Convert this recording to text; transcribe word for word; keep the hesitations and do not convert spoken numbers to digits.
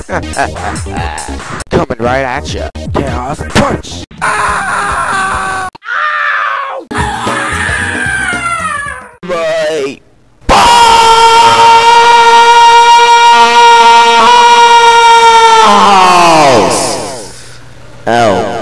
Coming right at you. Chaos punch. Ah! My balls. Ow.